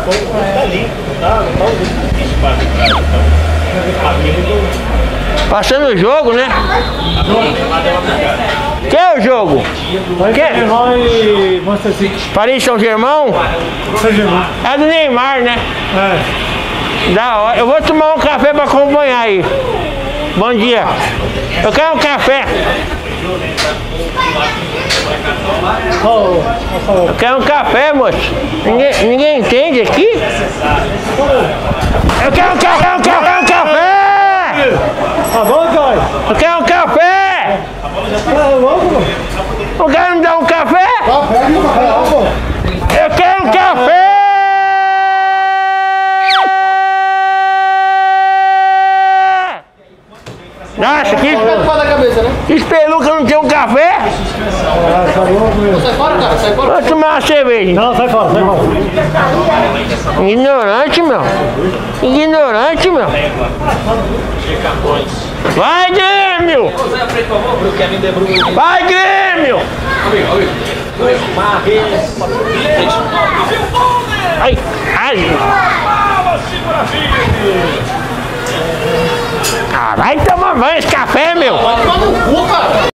Passando o jogo, né? Que é o jogo? Paris Saint-Germain? É do Neymar, né? É. Da hora. Eu vou tomar um café pra acompanhar aí. Bom dia. Eu quero um café. Eu quero um café, moço. Ninguém entende aqui? Eu quero um café, um café! Tá bom, Joy? Eu quero um café! Não quer me dar um café? Eu quero um café! Nossa, que espeluca, não tem um café? Sai fora, cara, sai fora. Vou tomar uma cerveja. Não, sai fora, sai fora. Ignorante, meu. Ignorante, meu. Vai, Grêmio! Vai, Grêmio! Ai, ai. Ah, vai tomar banho esse café, meu. Vai tomar no cu, cara.